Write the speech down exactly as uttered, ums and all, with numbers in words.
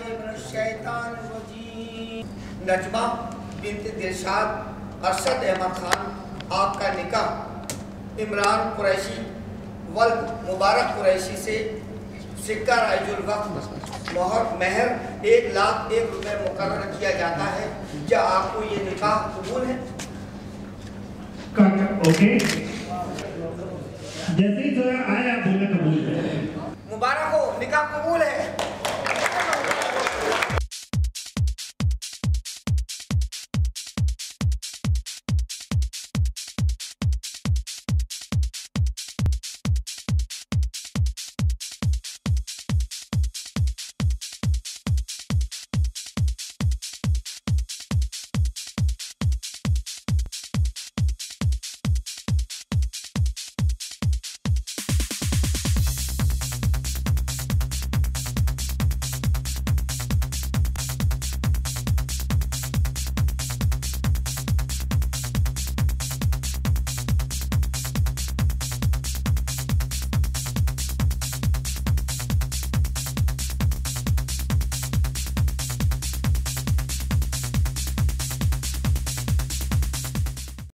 Najma bint Dilshad Arshad Ahmad Khan, आपका निकाह इमरान कुरैशी वल्द मुबारक कुरैशी से सिक्का राइजुल वक्त मोहर महर एक लाख एक रुपए मुकर्रर किया जाता है। क्या आपको ये निकाह कबूल है? ओके, जैसे ही जो आया बोले कबूल है। मुबारक हो, निकाह कबूल है।